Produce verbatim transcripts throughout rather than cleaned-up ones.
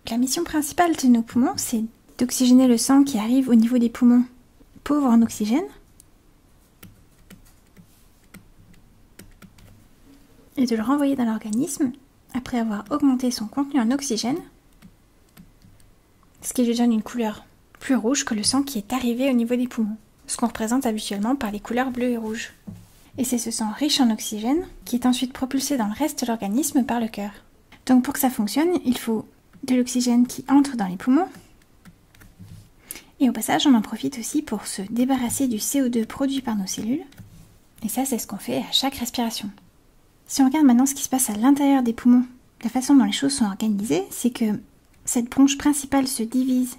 La mission principale de nos poumons, c'est d'oxygéner le sang qui arrive au niveau des poumons pauvres en oxygène et de le renvoyer dans l'organisme après avoir augmenté son contenu en oxygène, ce qui lui donne une couleur plus rouge que le sang qui est arrivé au niveau des poumons, ce qu'on représente habituellement par les couleurs bleues et rouges. Et c'est ce sang riche en oxygène qui est ensuite propulsé dans le reste de l'organisme par le cœur. Donc pour que ça fonctionne, il faut de l'oxygène qui entre dans les poumons. Et au passage, on en profite aussi pour se débarrasser du C O deux produit par nos cellules. Et ça, c'est ce qu'on fait à chaque respiration. Si on regarde maintenant ce qui se passe à l'intérieur des poumons, la façon dont les choses sont organisées, c'est que cette bronche principale se divise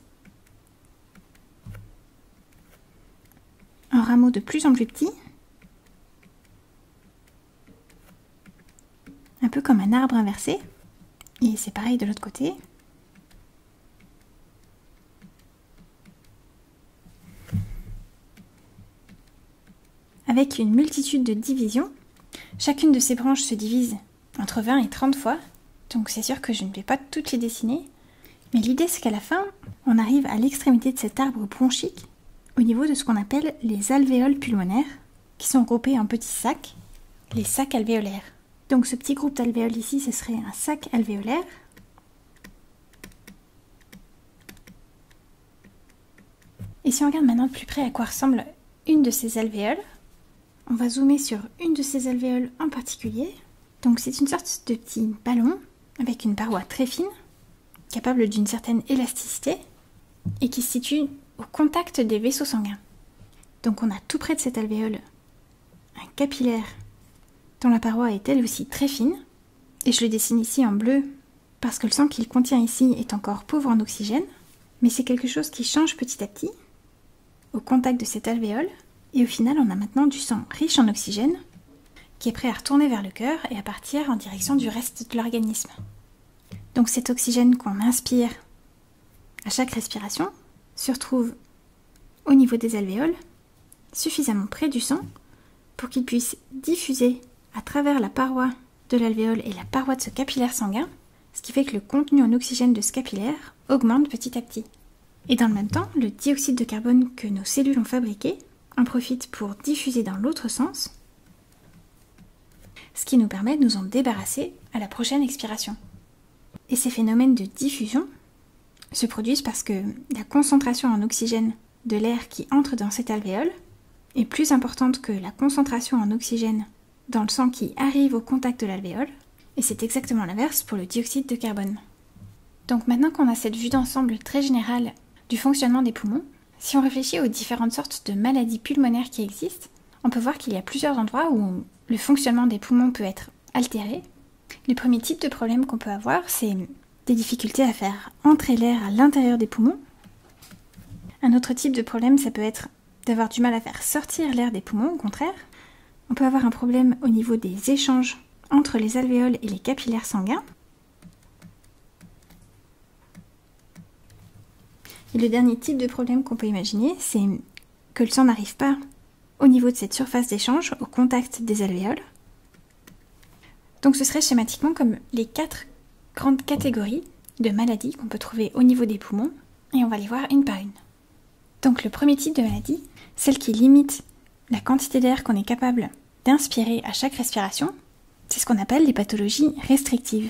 en rameaux de plus en plus petits, un peu comme un arbre inversé, et c'est pareil de l'autre côté. Avec une multitude de divisions, chacune de ces branches se divise entre vingt et trente fois, donc c'est sûr que je ne vais pas toutes les dessiner, mais l'idée c'est qu'à la fin, on arrive à l'extrémité de cet arbre bronchique, au niveau de ce qu'on appelle les alvéoles pulmonaires, qui sont groupés en petits sacs, les sacs alvéolaires. Donc ce petit groupe d'alvéoles ici, ce serait un sac alvéolaire. Et si on regarde maintenant de plus près à quoi ressemble une de ces alvéoles, on va zoomer sur une de ces alvéoles en particulier. Donc c'est une sorte de petit ballon avec une paroi très fine, capable d'une certaine élasticité, et qui se situe au contact des vaisseaux sanguins. Donc on a tout près de cette alvéole un capillaire dont la paroi est elle aussi très fine, et je le dessine ici en bleu parce que le sang qu'il contient ici est encore pauvre en oxygène, mais c'est quelque chose qui change petit à petit au contact de cette alvéole, et au final on a maintenant du sang riche en oxygène qui est prêt à retourner vers le cœur et à partir en direction du reste de l'organisme. Donc cet oxygène qu'on inspire à chaque respiration se retrouve au niveau des alvéoles, suffisamment près du sang pour qu'il puisse diffuser à travers la paroi de l'alvéole et la paroi de ce capillaire sanguin, ce qui fait que le contenu en oxygène de ce capillaire augmente petit à petit. Et dans le même temps, le dioxyde de carbone que nos cellules ont fabriqué en profite pour diffuser dans l'autre sens, ce qui nous permet de nous en débarrasser à la prochaine expiration. Et ces phénomènes de diffusion se produisent parce que la concentration en oxygène de l'air qui entre dans cette alvéole est plus importante que la concentration en oxygène dans le sang qui arrive au contact de l'alvéole, et c'est exactement l'inverse pour le dioxyde de carbone. Donc maintenant qu'on a cette vue d'ensemble très générale du fonctionnement des poumons, si on réfléchit aux différentes sortes de maladies pulmonaires qui existent, on peut voir qu'il y a plusieurs endroits où le fonctionnement des poumons peut être altéré. Le premier type de problème qu'on peut avoir, c'est des difficultés à faire entrer l'air à l'intérieur des poumons. Un autre type de problème, ça peut être d'avoir du mal à faire sortir l'air des poumons, au contraire. On peut avoir un problème au niveau des échanges entre les alvéoles et les capillaires sanguins. Et le dernier type de problème qu'on peut imaginer, c'est que le sang n'arrive pas au niveau de cette surface d'échange, au contact des alvéoles. Donc ce serait schématiquement comme les quatre grandes catégories de maladies qu'on peut trouver au niveau des poumons, et on va les voir une par une. Donc le premier type de maladie, celle qui limite la quantité d'air qu'on est capable d'inspirer à chaque respiration, c'est ce qu'on appelle les pathologies restrictives.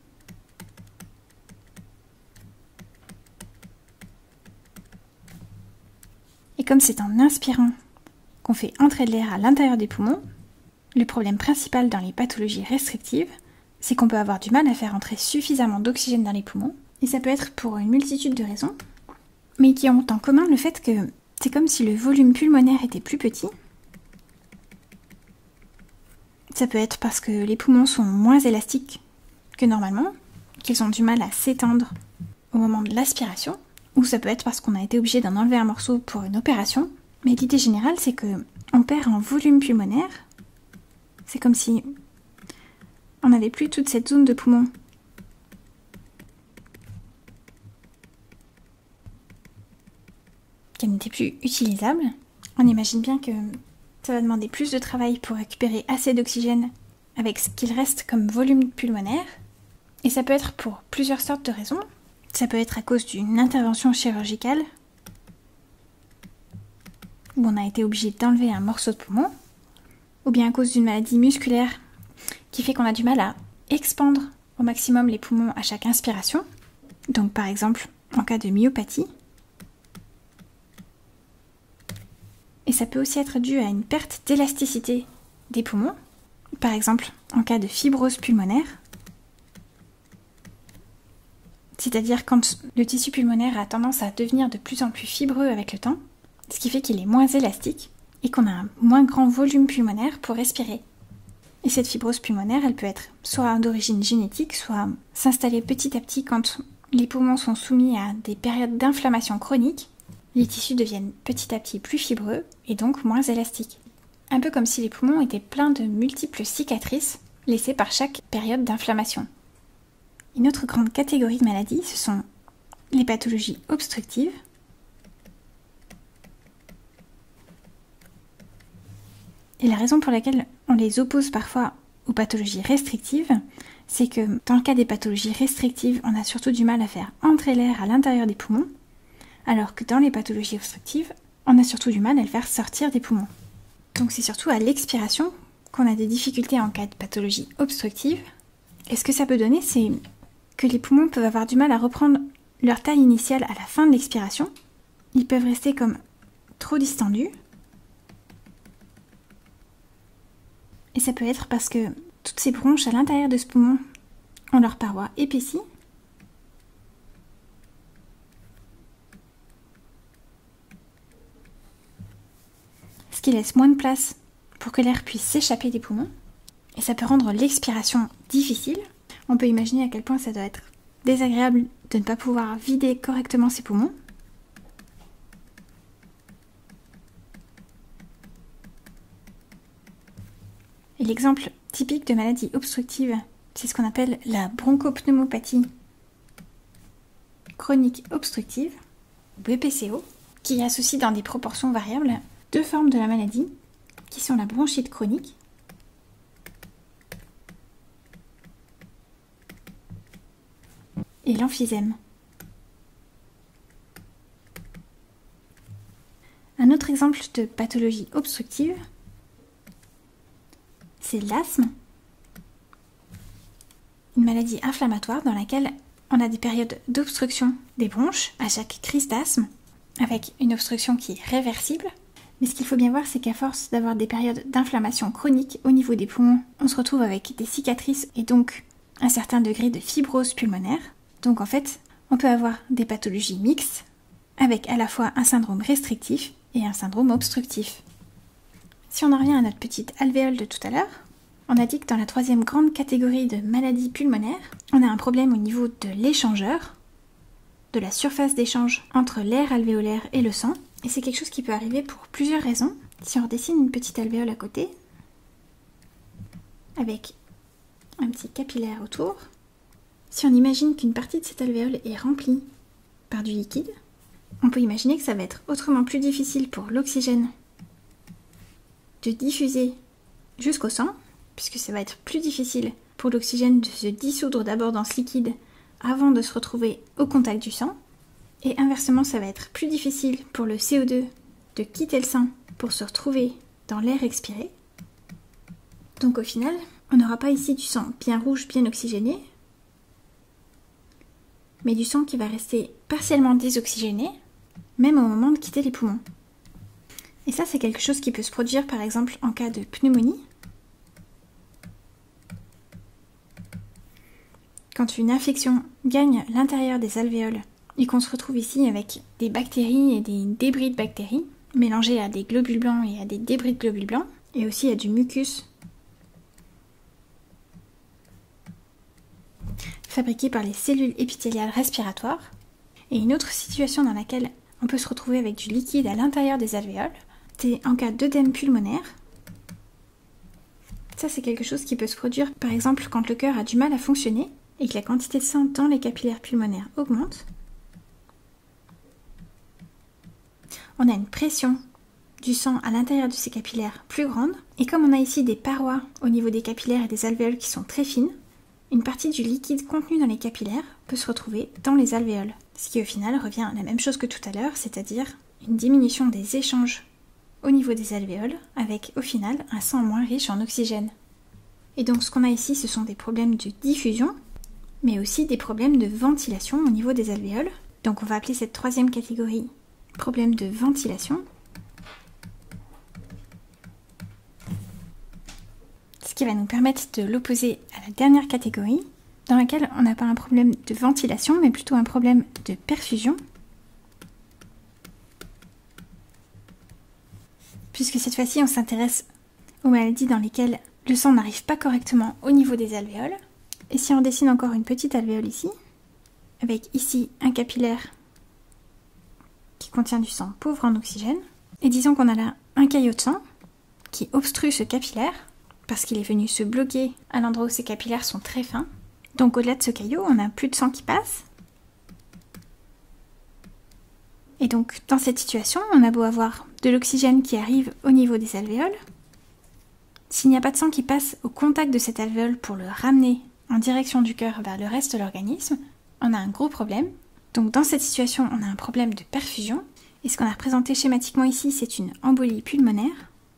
Et comme c'est en inspirant qu'on fait entrer de l'air à l'intérieur des poumons, le problème principal dans les pathologies restrictives, c'est qu'on peut avoir du mal à faire entrer suffisamment d'oxygène dans les poumons, et ça peut être pour une multitude de raisons, mais qui ont en commun le fait que c'est comme si le volume pulmonaire était plus petit. Ça peut être parce que les poumons sont moins élastiques que normalement, qu'ils ont du mal à s'étendre au moment de l'aspiration, ou ça peut être parce qu'on a été obligé d'en enlever un morceau pour une opération, mais l'idée générale c'est que on perd en volume pulmonaire. C'est comme si on n'avait plus toute cette zone de poumon qui n'était plus utilisable. On imagine bien que ça va demander plus de travail pour récupérer assez d'oxygène avec ce qu'il reste comme volume pulmonaire. Et ça peut être pour plusieurs sortes de raisons. Ça peut être à cause d'une intervention chirurgicale, où on a été obligé d'enlever un morceau de poumon, ou bien à cause d'une maladie musculaire qui fait qu'on a du mal à expandre au maximum les poumons à chaque inspiration, donc par exemple en cas de myopathie. Et ça peut aussi être dû à une perte d'élasticité des poumons, par exemple en cas de fibrose pulmonaire, c'est-à-dire quand le tissu pulmonaire a tendance à devenir de plus en plus fibreux avec le temps, ce qui fait qu'il est moins élastique et qu'on a un moins grand volume pulmonaire pour respirer. Et cette fibrose pulmonaire, elle peut être soit d'origine génétique, soit s'installer petit à petit quand les poumons sont soumis à des périodes d'inflammation chronique. Les tissus deviennent petit à petit plus fibreux et donc moins élastiques. Un peu comme si les poumons étaient pleins de multiples cicatrices laissées par chaque période d'inflammation. Une autre grande catégorie de maladies, ce sont les pathologies obstructives. Et la raison pour laquelle on les oppose parfois aux pathologies restrictives, c'est que dans le cas des pathologies restrictives, on a surtout du mal à faire entrer l'air à l'intérieur des poumons, alors que dans les pathologies obstructives, on a surtout du mal à le faire sortir des poumons. Donc c'est surtout à l'expiration qu'on a des difficultés en cas de pathologie obstructive. Et ce que ça peut donner, c'est que les poumons peuvent avoir du mal à reprendre leur taille initiale à la fin de l'expiration. Ils peuvent rester comme trop distendus. Et ça peut être parce que toutes ces bronches à l'intérieur de ce poumon ont leur paroi épaissie. Ce qui laisse moins de place pour que l'air puisse s'échapper des poumons. Et ça peut rendre l'expiration difficile. On peut imaginer à quel point ça doit être désagréable de ne pas pouvoir vider correctement ses poumons. Et l'exemple typique de maladie obstructive, c'est ce qu'on appelle la bronchopneumopathie chronique obstructive, B P C O, qui associe dans des proportions variables deux formes de la maladie, qui sont la bronchite chronique et l'emphysème. Un autre exemple de pathologie obstructive, c'est l'asthme, une maladie inflammatoire dans laquelle on a des périodes d'obstruction des bronches à chaque crise d'asthme, avec une obstruction qui est réversible. Mais ce qu'il faut bien voir, c'est qu'à force d'avoir des périodes d'inflammation chronique au niveau des poumons, on se retrouve avec des cicatrices et donc un certain degré de fibrose pulmonaire. Donc en fait, on peut avoir des pathologies mixtes, avec à la fois un syndrome restrictif et un syndrome obstructif. Si on en revient à notre petite alvéole de tout à l'heure, on a dit que dans la troisième grande catégorie de maladies pulmonaires, on a un problème au niveau de l'échangeur, de la surface d'échange entre l'air alvéolaire et le sang. Et c'est quelque chose qui peut arriver pour plusieurs raisons. Si on redessine une petite alvéole à côté, avec un petit capillaire autour, si on imagine qu'une partie de cette alvéole est remplie par du liquide, on peut imaginer que ça va être autrement plus difficile pour l'oxygène de diffuser jusqu'au sang, puisque ça va être plus difficile pour l'oxygène de se dissoudre d'abord dans ce liquide avant de se retrouver au contact du sang. Et inversement, ça va être plus difficile pour le C O deux de quitter le sang pour se retrouver dans l'air expiré. Donc au final, on n'aura pas ici du sang bien rouge, bien oxygéné, mais du sang qui va rester partiellement désoxygéné, même au moment de quitter les poumons. Et ça, c'est quelque chose qui peut se produire par exemple en cas de pneumonie. Quand une infection gagne l'intérieur des alvéoles et qu'on se retrouve ici avec des bactéries et des débris de bactéries mélangés à des globules blancs et à des débris de globules blancs, et aussi à du mucus fabriqué par les cellules épithéliales respiratoires, et une autre situation dans laquelle on peut se retrouver avec du liquide à l'intérieur des alvéoles, c'est en cas d'œdème pulmonaire. Ça, c'est quelque chose qui peut se produire par exemple quand le cœur a du mal à fonctionner et que la quantité de sang dans les capillaires pulmonaires augmente. On a une pression du sang à l'intérieur de ces capillaires plus grande, et comme on a ici des parois au niveau des capillaires et des alvéoles qui sont très fines, une partie du liquide contenu dans les capillaires peut se retrouver dans les alvéoles. Ce qui au final revient à la même chose que tout à l'heure, c'est-à-dire une diminution des échanges au niveau des alvéoles, avec au final un sang moins riche en oxygène. Et donc ce qu'on a ici, ce sont des problèmes de diffusion, mais aussi des problèmes de ventilation au niveau des alvéoles. Donc on va appeler cette troisième catégorie problème de ventilation. Ce qui va nous permettre de l'opposer à la dernière catégorie, dans laquelle on n'a pas un problème de ventilation, mais plutôt un problème de perfusion. Puisque cette fois-ci, on s'intéresse aux maladies dans lesquelles le sang n'arrive pas correctement au niveau des alvéoles. Et si on dessine encore une petite alvéole ici, avec ici un capillaire qui contient du sang pauvre en oxygène, et disons qu'on a là un caillot de sang qui obstrue ce capillaire, parce qu'il est venu se bloquer à l'endroit où ces capillaires sont très fins. Donc au-delà de ce caillot, on n'a plus de sang qui passe. Et donc dans cette situation, on a beau avoir de l'oxygène qui arrive au niveau des alvéoles, s'il n'y a pas de sang qui passe au contact de cette alvéole pour le ramener en direction du cœur vers le reste de l'organisme, on a un gros problème. Donc dans cette situation, on a un problème de perfusion. Et ce qu'on a représenté schématiquement ici, c'est une embolie pulmonaire.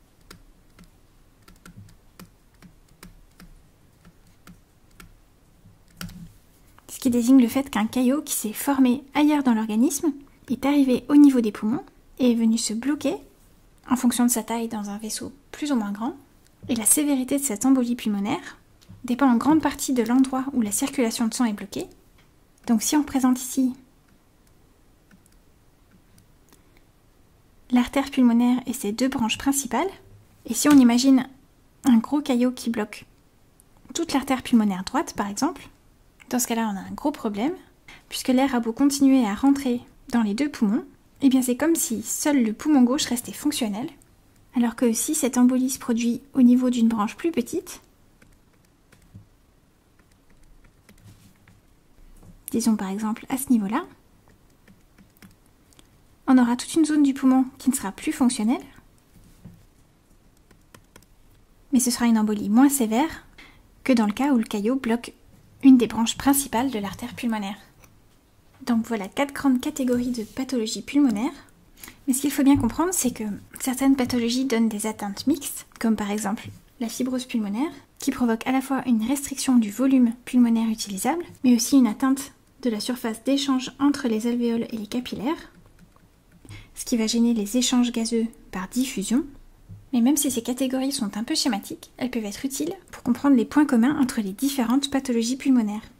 Ce qui désigne le fait qu'un caillot qui s'est formé ailleurs dans l'organisme est arrivé au niveau des poumons et est venu se bloquer en fonction de sa taille dans un vaisseau plus ou moins grand. Et la sévérité de cette embolie pulmonaire dépend en grande partie de l'endroit où la circulation de sang est bloquée. Donc si on représente ici l'artère pulmonaire et ses deux branches principales, et si on imagine un gros caillot qui bloque toute l'artère pulmonaire droite par exemple, dans ce cas-là on a un gros problème, puisque l'air a beau continuer à rentrer dans les deux poumons, et bien c'est comme si seul le poumon gauche restait fonctionnel, alors que si cette embolie se produit au niveau d'une branche plus petite, disons par exemple à ce niveau-là, on aura toute une zone du poumon qui ne sera plus fonctionnelle, mais ce sera une embolie moins sévère que dans le cas où le caillot bloque une des branches principales de l'artère pulmonaire. Donc voilà quatre grandes catégories de pathologies pulmonaires. Mais ce qu'il faut bien comprendre, c'est que certaines pathologies donnent des atteintes mixtes, comme par exemple la fibrose pulmonaire, qui provoque à la fois une restriction du volume pulmonaire utilisable, mais aussi une atteinte de la surface d'échange entre les alvéoles et les capillaires, ce qui va gêner les échanges gazeux par diffusion. Mais même si ces catégories sont un peu schématiques, elles peuvent être utiles pour comprendre les points communs entre les différentes pathologies pulmonaires.